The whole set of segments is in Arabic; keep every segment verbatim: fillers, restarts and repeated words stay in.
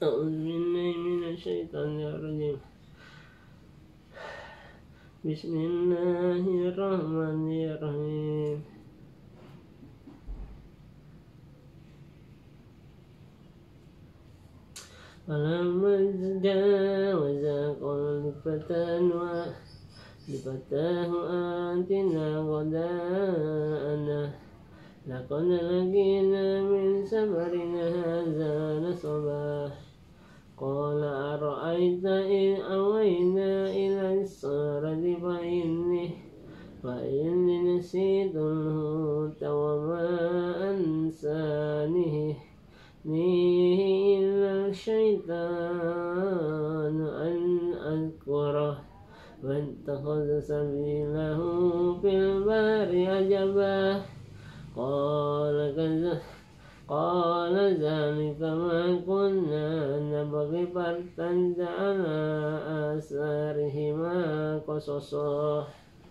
أعوذ بالله من الشيطان الرجيم. بسم الله الرحمن الرحيم. فلما جاوزا قال لفتاه لفتاه آتنا غداءنا لقد لقينا من سفرنا هذا نصبا. قال أرأيت إن أوينا إلى الصخرة فإني فإني نسيت الحوت وما أنسانيه إلا الشيطان أن أذكره واتخذ سبيله في البحر عجبا. قال كذا قال ذلك ما كنا نبغي فارتد على آثارهما قصصا.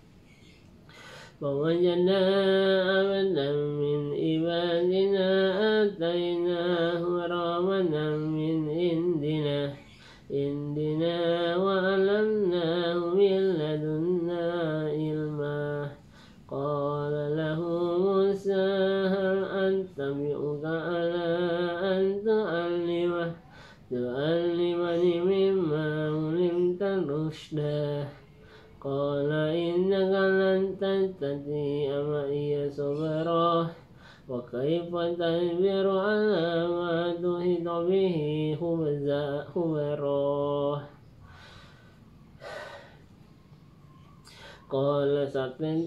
فوجدا عبدا من عبادنا آتيناه رحمة من عندنا عندنا وعلمناه من لدنا علما. قال له موسى هل أتبعك على أن تعلمه تعلمني مما علمت رشدا. قال إنك لن تستطيع معي صبرا وكيف تصبر على ما تحيط به خبرا. قال ستجد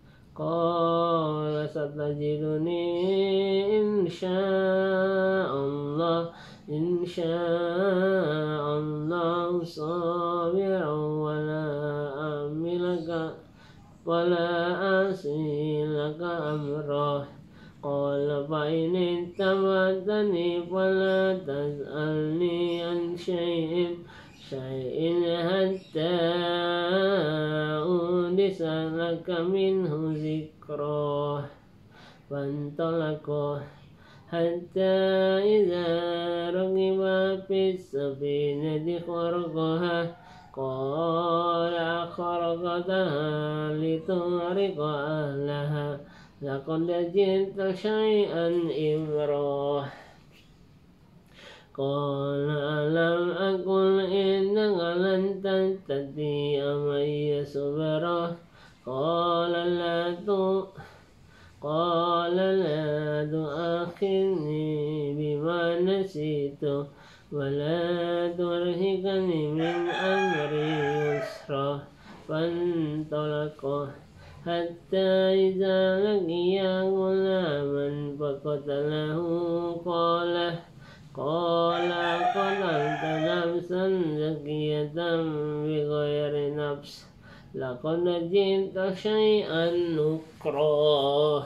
قال ستجدني إن شاء الله إن شاء الله صابرا ولا أعملك ولا أعصي لك أمرا. قال فإن اتبعتني فلا تسألني عن شيء شيء حتى أحدث لك منه ذكرا. فانطلقا حتى إذا ركبا في السفينة خرقها قال أخرقتها لتغرق أهلها لقد جئت شيئا إمرا. قال ألم أقل إنك لن تستطيع معي صبرا. قال لا قال لا تؤاخذني بما نسيت ولا ترهقني من أمري يسرا. فانطلقا حتى إذا لقيا غلاما فقتله. قال قال قتلت نفسا زكية بغير نفس لقد جئت شيئا نكرا.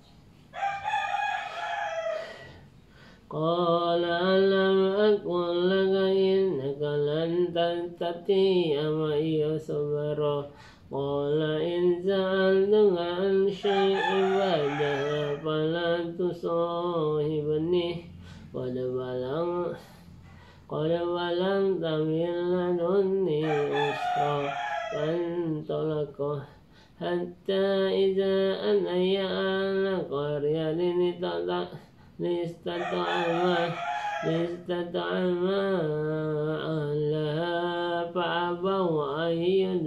قال ألم أقل لك إنك لن تستطيع معي صبرا. قال إن سألتك عن شيء بعدها فلا تصاحبني قد بلغت قد بلغت من لدني عذرا. فانطلقا حتى إذا أتيا أهل قرية لاستطعما أهلها فأبوا أن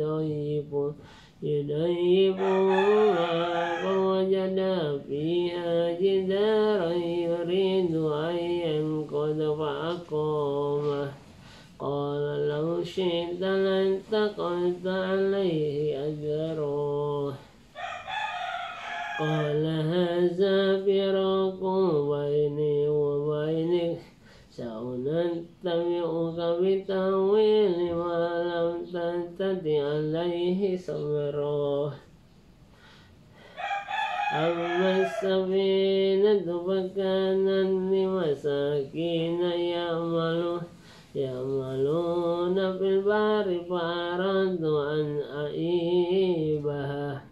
يضيفوهما فوجدا فيها جدارا يريد أن ينقض فأقامه. قال لو شئت لاتخذت عليه أجرا. قال هذا فراق بيني وبينك سأنبئك بتأويل ما لم تستطع عليه صبرا. أما السفينة فكانت لمساكين يعملون يعملون في البحر فأردت أن أعيبها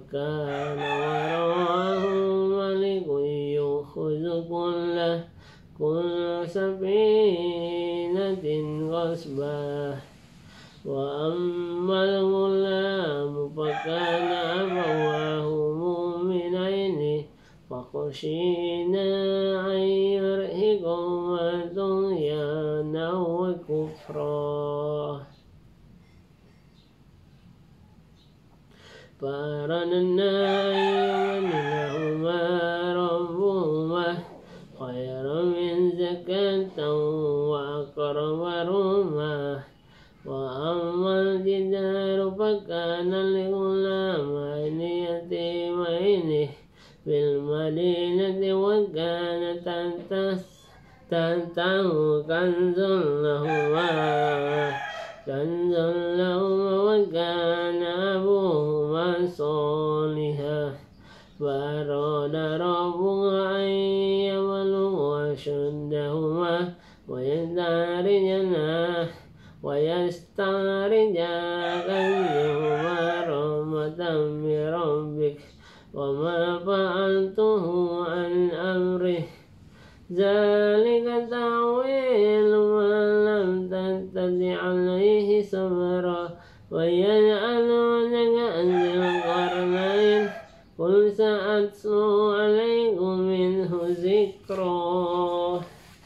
وكان وراءهم ملك يأخذ كل كل سفينة غصبا. وأما الغلام فكان أبواه مؤمنين فخشينا أن يرهقهما طغيانا وكفرا فأردنا أن يبدلهما ربهما خيرا من زكاة وأقرب رحما. وأما الجدار فكان لغلامين يتيمين في المدينة وكان تحته كنز لهما كنز لهما وكان أبوهما صالحا فأراد ربهما أن يبلغا أشدهما ويستخرجا ويستخرجا كنزهما رحمة من ربك وما فعلته عن أمره ذلك تأويل ما لم تستطع عليه صبرا. ويسألونك عن ذي القرنين قل سأتلو عليكم منه ذكرا.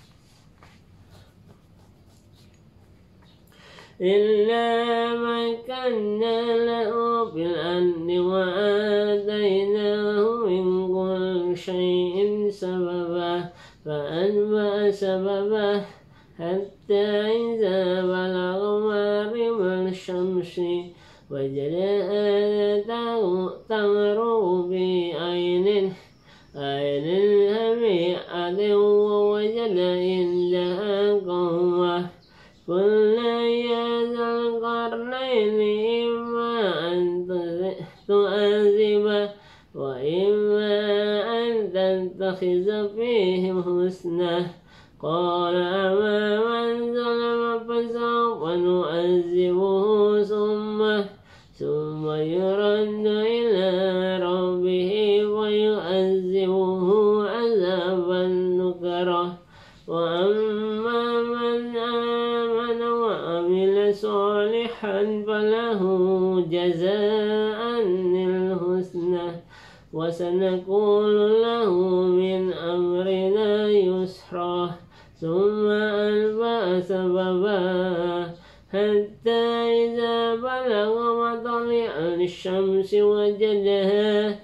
إلا مكنا له في الأرض وآتيناه من كل شيء سببا فأتبع سببا حتى إذا بلغ مغرب الشمس وجدها تغرب بعين عين هميئة ووجد عندها قوما قلنا يا ذا القرنين إما أن تؤذب وإما أن تتخذ فيهم حسنا. قال أما من ظلم فسوف نعذبه ثم ثم يرد إلى ربه ويعذبه عذابا نكرا. وأما من آمن وعمل صالحا فله جزاء الحسنى وسنقول له من أمرنا يسرا. ثم أتبع سببا حتى إذا بلغ مطلع الشمس وجدها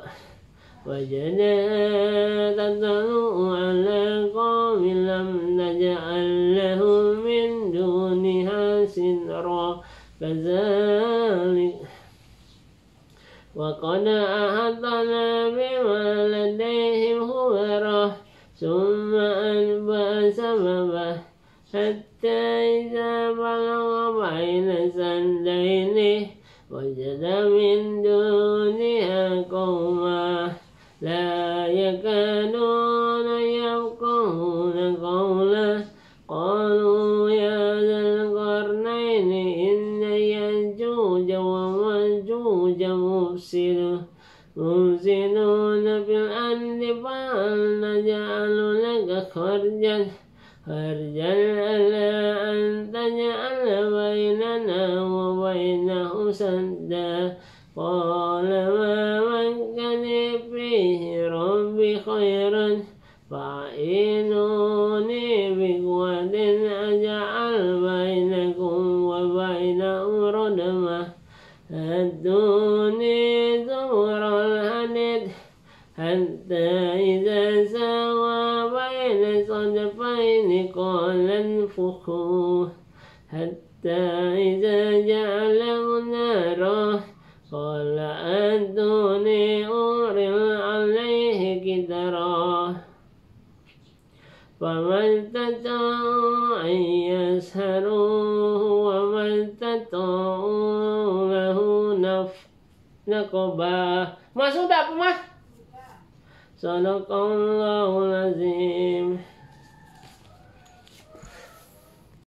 وجدها تطلع على قوم لم نجعل لهم من دونها سترا كذلك وقد أحطنا بما لديهم خبرا. ثم أتبع سببا حتى إذا بلغ بين سدين وجد من دونها قوما لا يكادون يفقهون قولا. قالوا يا ذا القرنين إن يأجوج ومأجوج مفسدون في الأرض فهل نجعل لك خرجا خرجا على أن تجعل بيننا وبينه سدا. قال ما مكني فيه ربي خيرا فأعينوني بقوة أجعل بينكم وبينهم ردما. هدوني زبر الحديد حتى إذا ساوى بين صدفين قال انفخوا حتى إذا جعله نارا قال أتوني أفرغ عليه قدرا. فما استطاعوا أن يسهروه وما استطاعوا له نقبا. Mas sudah apa mas? Sadaqallahul azim.